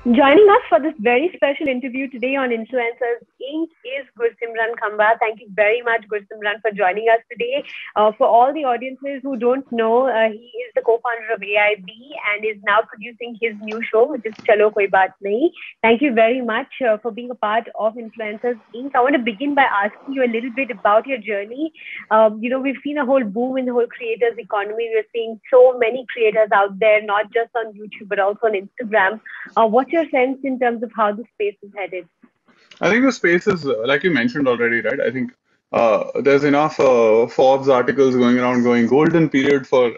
Joining us for this very special interview today on Influencers Inc. is Gursimran Khamba. Thank you very much, Gursimran, for joining us today. For all the audiences who don't know, he is the co-founder of AIB and is now producing his new show, which is Chalo Koi Baat Nahi. Thank you very much for being a part of Influencers Inc. I want to begin by asking you a little bit about your journey. We've seen a whole boom in the whole creators economy. We're seeing so many creators out there, not just on YouTube, but also on Instagram. What's your sense in terms of how the space is headed? I think the space is, like you mentioned already, right? I think there's enough Forbes articles going around going golden period for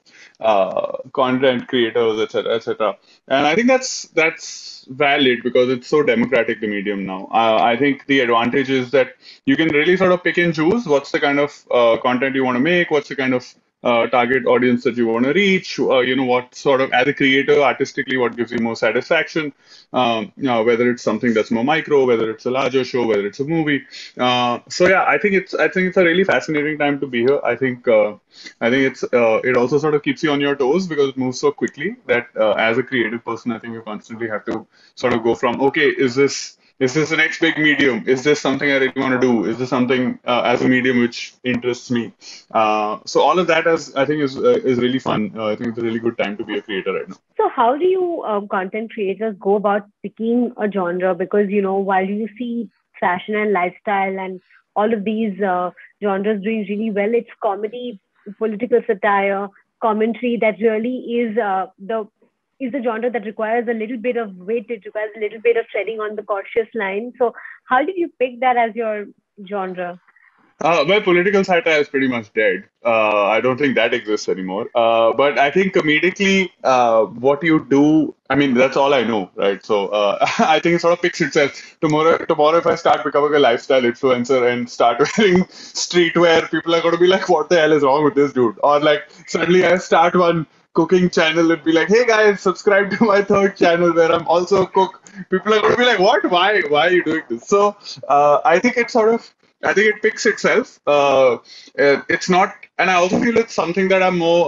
content creators, etc., etc. And I think that's valid because it's so democratic the medium now. I think the advantage is that you can really sort of pick and choose what's the kind of content you want to make, what's the kind of target audience that you want to reach, what sort of, as a creator, artistically, what gives you more satisfaction, whether it's something that's more micro, whether it's a larger show, whether it's a movie. So yeah, I think it's a really fascinating time to be here. I think it also sort of keeps you on your toes because it moves so quickly that as a creative person, I think you constantly have to sort of go from, okay, is this the next big medium? Is this something I really want to do? Is this something as a medium which interests me? So all of that, I think, is really fun. I think it's a really good time to be a creator right now. So, how do you content creators go about picking a genre? Because while you see fashion and lifestyle and all of these genres doing really well, it's comedy, political satire, commentary that really is the genre that requires a little bit of wit. It requires a little bit of treading on the cautious line. So, how did you pick that as your genre? Well, political satire is pretty much dead. I don't think that exists anymore. But I think comedically, what you do, I mean, that's all I know, right? So I think it sort of picks itself. Tomorrow, if I start becoming a lifestyle influencer and start wearing streetwear, people are going to be like, "What the hell is wrong with this dude?" Or like suddenly I start one cooking channel and be like, "Hey guys, subscribe to my third channel where I'm also a cook." People are going to be like, "What? Why are you doing this?" So I think it's sort of. I think it picks itself. It's not, and I also feel it's something that I'm more,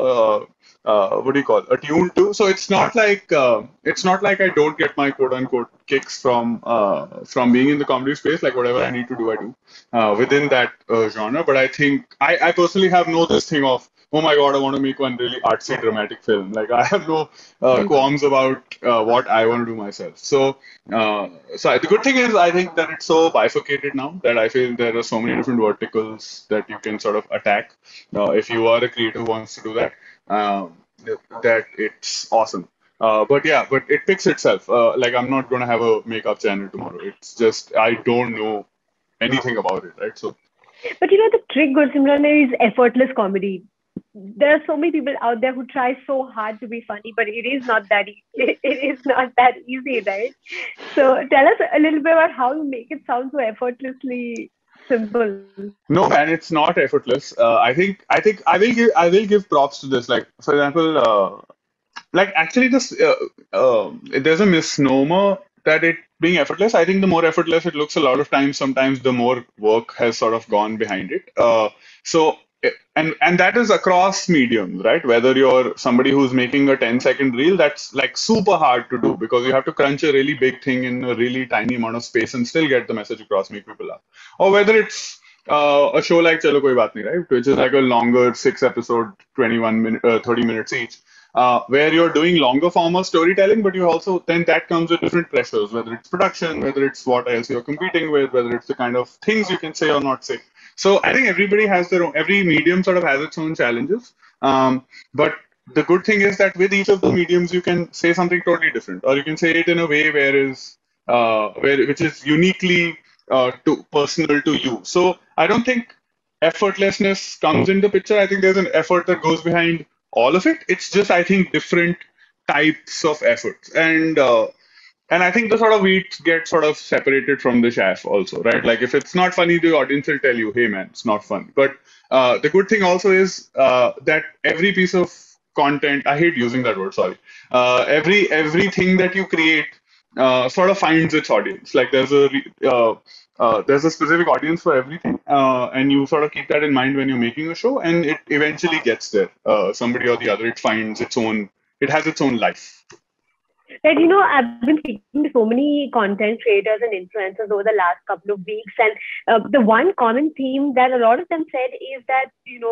what do you call, attuned to. So it's not like I don't get my quote unquote kicks from being in the comedy space. Like whatever I need to do, I do within that genre. But I think I personally have no this thing of, oh my God, I want to make one really artsy dramatic film. Like I have no qualms about what I want to do myself. So the good thing is, I think that it's so bifurcated now that I feel there are so many different verticals that you can sort of attack. If you are a creator who wants to do that, that it's awesome. But it picks itself. Like I'm not going to have a makeup channel tomorrow. It's just I don't know anything about it, right? So But the trick, Gursimran, is effortless comedy. There are so many people out there who try so hard to be funny, but it is not that it is not that easy, right? So tell us a little bit about how you make it sound so effortlessly simple. no, and it's not effortless. I think I will give props to this. Like for example, like actually this there's a misnomer that it being effortless. I think the more effortless it looks, a lot of times, sometimes the more work has sort of gone behind it. And that is across mediums, right? Whether you're somebody who's making a 10-second reel, that's like super hard to do because you have to crunch a really big thing in a really tiny amount of space and still get the message across, make people laugh. Or whether it's a show like Chalo Koi Baat Nahi, right? Which is like a longer 6 episode, 21 minute, 30 minutes each, where you're doing longer form of storytelling, but you also then that comes with different pressures, whether it's production, whether it's what else you're competing with, whether it's the kind of things you can say or not say. So I think everybody has their own, every medium sort of has its own challenges. But the good thing is that with each of the mediums, you can say something totally different, or you can say it in a way which is uniquely to personal to you. So I don't think effortlessness comes into picture. I think there's an effort that goes behind all of it. It's just I think different types of efforts, and I think the sort of wheat gets sort of separated from the chaff also, right? Like if it's not funny, the audience will tell you, "Hey man, it's not funny." But the good thing also is that every piece of content, I hate using that word, sorry. Everything that you create sort of finds its audience. Like there's a specific audience for everything, and you sort of keep that in mind when you're making a show, and it eventually gets there. Somebody or the other, it finds its own. It has its own life. Right, I've been speaking to so many content creators and influencers over the last couple of weeks, and the one common theme that a lot of them said is that,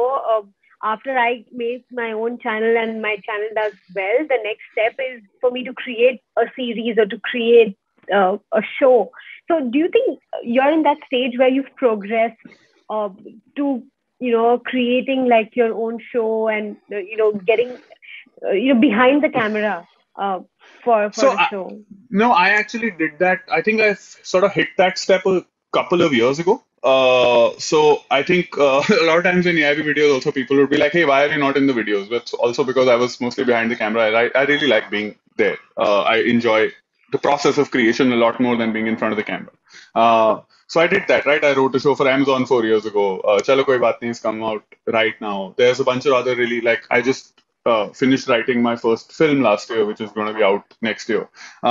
after I make my own channel and my channel does well, the next step is for me to create a series or to create a show. So, do you think you're in that stage where you've progressed uh, to, creating like your own show and, getting, behind the camera? Uh, for So the show. no, I actually did that. I think I sort of hit that step a couple of years ago. So I think a lot of times in AIB videos, also people would be like, "Hey, why are you not in the videos?" But also because I was mostly behind the camera. I really like being there. I enjoy the process of creation a lot more than being in front of the camera. So I did that, right? I wrote a show for Amazon 4 years ago. Chalo Koi Baat Nahi has come out right now. There's a bunch of other really like I just finished writing my first film last year, which is going to be out next year.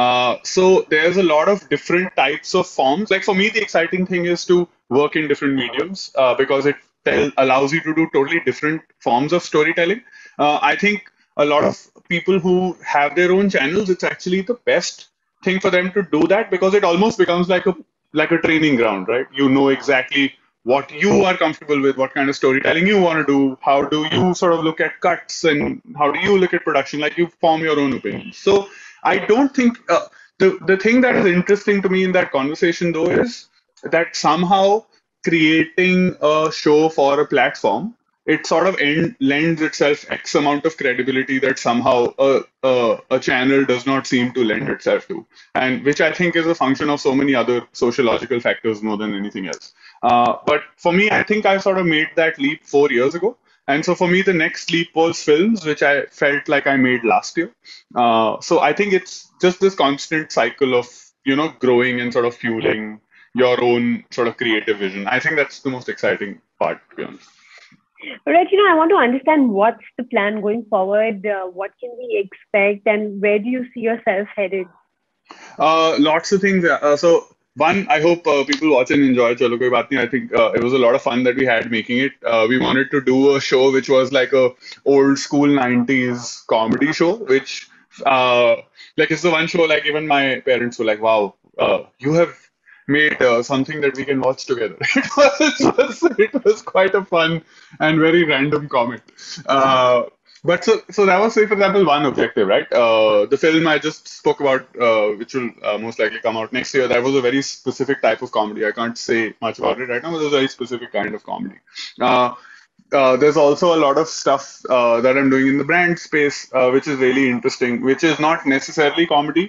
So there's a lot of different types of forms. Like for me, the exciting thing is to work in different mediums because it allows you to do totally different forms of storytelling. I think a lot of people who have their own channels, it's actually the best thing for them to do that because it almost becomes like a training ground, right? You know exactly what you are comfortable with, what kind of storytelling you want to do, how do you sort of look at cuts, and how do you look at production? Like you form your own opinions. So I don't think the thing that is interesting to me in that conversation though is that somehow creating a show for a platform, it sort of lends itself X amount of credibility that somehow a channel does not seem to lend itself to, and which I think is a function of so many other sociological factors more than anything else. But for me, I think I sort of made that leap 4 years ago. And so for me, the next leap was films, which I felt like I made last year. So I think it's just this constant cycle of, growing and sort of fueling your own sort of creative vision. I think that's the most exciting part, to be honest. Right, I want to understand what's the plan going forward. What can we expect, and where do you see yourself headed? Lots of things. So one, I hope people watch and enjoy Chalo Koi Baat Nahi. I think it was a lot of fun that we had making it. We wanted to do a show which was like a old school 90s comedy show, which like it's the one show like even my parents were like, "Wow, you have made something that we can watch together." It was quite a fun and very random comment. But so that was, say, for example, one objective, right? The film I just spoke about, which will most likely come out next year, that was a very specific type of comedy. I can't say much about it right now, but it was a very specific kind of comedy. Uh, there's also a lot of stuff that I'm doing in the brand space, which is really interesting, which is not necessarily comedy.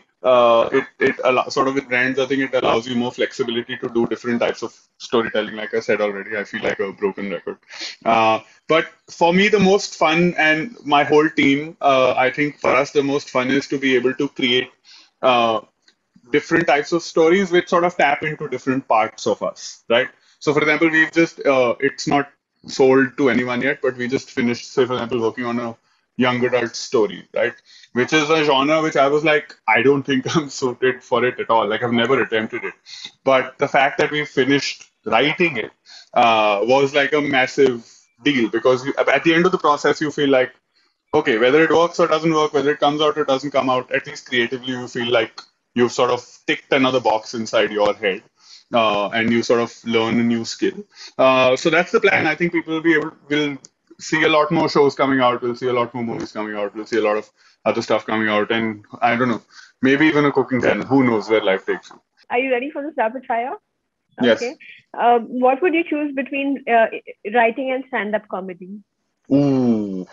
Sort of with brands, I think it allows you more flexibility to do different types of storytelling. Like I said already, I feel like a broken record. But for me, the most fun and my whole team, I think for us, the most fun is to be able to create uh, different types of stories which sort of tap into different parts of us, right? So, for example, it's not sold to anyone yet, but we just finished, say, for example, working on a young adult story, right? Which is a genre which I was like, I don't think I'm suited for it at all. Like, I've never attempted it. But the fact that we finished writing it was like a massive deal because at the end of the process, you feel like, okay, whether it works or doesn't work, whether it comes out or doesn't come out, at least creatively, you feel like you've sort of ticked another box inside your head. And you sort of learn a new skill. So that's the plan. I think people will see a lot more shows coming out. We'll see a lot more movies coming out. We'll see a lot of other stuff coming out. And I don't know, maybe even a cooking channel. Who knows where life takes you? Are you ready for this rapid fire? Yes. Okay. What would you choose between writing and stand-up comedy? Ooh.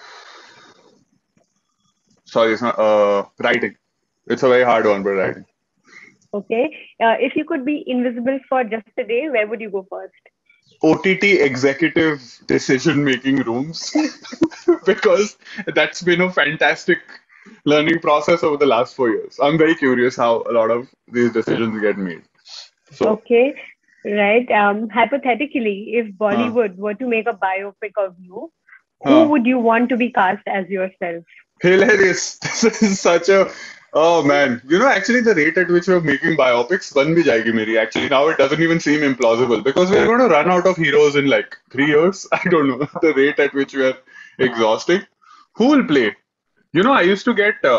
Sorry, it's not writing. It's a very hard one, but writing. Okay. If you could be invisible for just a day, where would you go first? OTT executive decision making rooms because that's been a fantastic learning process over the last 4 years. I'm very curious how a lot of these decisions get made. So, Okay. Right. Hypothetically, if uh, Bollywood were to make a biopic of you, who uh, would you want to be cast as yourself? hilarious. This is such a oh man. Actually the rate at which we're making biopics, ban bhi jayegi meri. Actually, now it doesn't even seem implausible because we're going to run out of heroes in like 3 years. I don't know the rate at which we are exhausting. Who will play? I used to get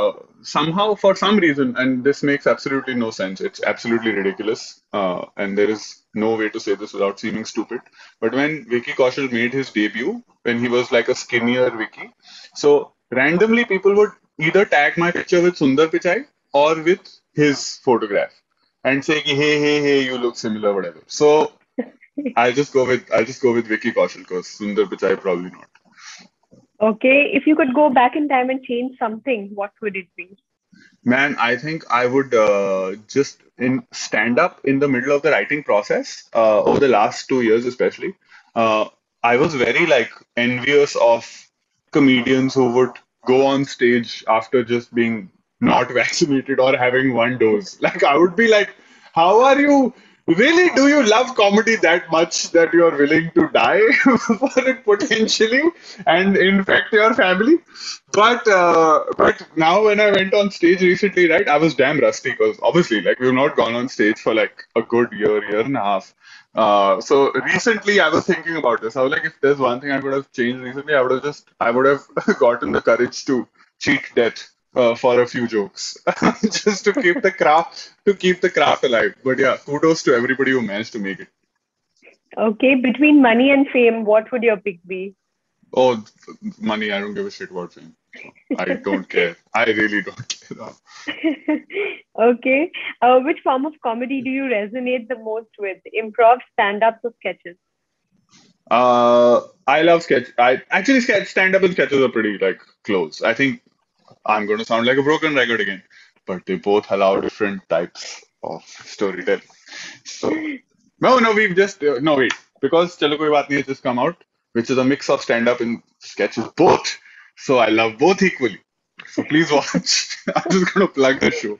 somehow, for some reason, and this makes absolutely no sense. It's absolutely ridiculous, and there is no way to say this without seeming stupid. But when Vicky Kaushal made his debut, when he was like a skinnier Vicky, so randomly people would either tag my picture with Sundar Pichai or with his photograph and say, ki, "Hey, hey, hey, you look similar, whatever." So I'll just go with Vicky Kaushal because Sundar Pichai probably not. Okay, if you could go back in time and change something, what would it be? Man, I think I would just in stand up in the middle of the writing process over the last 2 years, especially. Uh, I was very like envious of comedians who would go on stage after just being not vaccinated or having one dose. Like I would be like, how are you? Really, do you love comedy that much that you are willing to die for it potentially and infect your family? But now when I went on stage recently, right, I was damn rusty because obviously, like, we've not gone on stage for like a good year and a half. So recently I was thinking about this. I was like, if there's one thing I could have changed recently, I would have gotten the courage to cheat death for a few jokes, just to keep the craft alive. But yeah, kudos to everybody who managed to make it. Okay, between money and fame, what would your pick be? Oh, money, I don't give a shit about fame. So I don't care. I really don't care. Okay, which form of comedy do you resonate the most with? Improv, stand-ups, or sketches? I love sketch. I actually sketch stand-up and sketches are pretty like close. I think I'm going to sound like a broken record again, but they both allow different types of storytelling. So no, we've just no wait because Chalo Koi Baat Nahi has just come out, which is a mix of stand-up and sketches both. So I love both equally. So please watch. I'm just going to plug the show.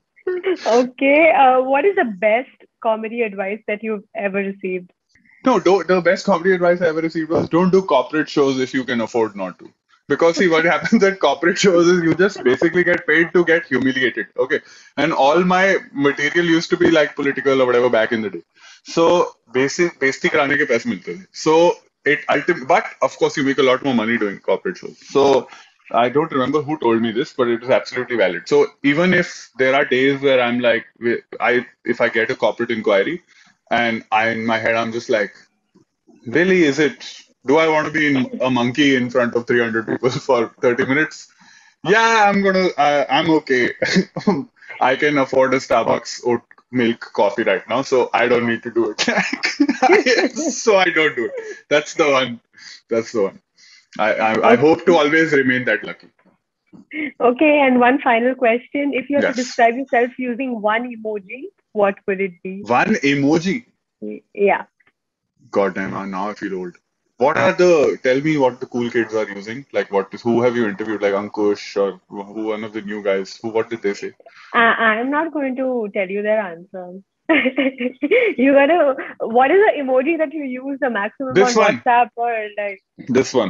Okay, what is the best comedy advice that you've ever received? No, the best comedy advice I ever received was don't do corporate shows if you can afford not to. Because see, what happens at corporate shows is you just basically get paid to get humiliated. Okay. And all my material used to be like political or whatever back in the day. So basic बेइज्जती कराने के पैसे मिलते थे. So but of course you make a lot more money doing corporate shows. So I don't remember who told me this, but it is absolutely valid. So even if there are days where I'm like, if I get a corporate inquiry, and in my head, I'm just like, really, is it? Do I want to be a monkey in front of 300 people for 30 minutes? Yeah, I'm okay. I can afford a Starbucks oat milk coffee right now, so I don't need to do it. So I don't do it. That's the one. That's the one. I Okay, hope to always remain that lucky. okay, and one final question. If you had to Yes. describe yourself using one emoji, what would it be? One emoji. Yeah. God damn, now I feel old. Tell me what the cool kids are using. Like, who have you interviewed? Like Ankush or who, one of the new guys? What did they say? I'm not going to tell you their answer. You gotta, what is the emoji that you use the maximum on This one, WhatsApp or like? this one,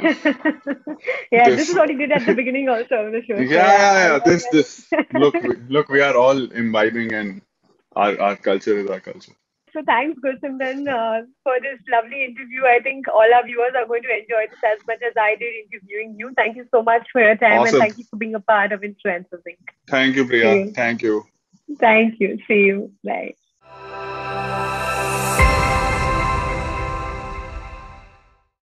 Yeah, this is this. what you did at the beginning also of the show. Yeah, So yeah, yeah, yeah. This. I Look, we are all imbibing, and our culture is our culture. so thanks, Gulsimran, for this lovely interview. I think all our viewers are going to enjoy this as much as I did interviewing you. Thank you so much for your time and Awesome. thank you for being a part of Influencers Inc. Thank you, See Priya. you. Thank you. Thank you. See you. Bye.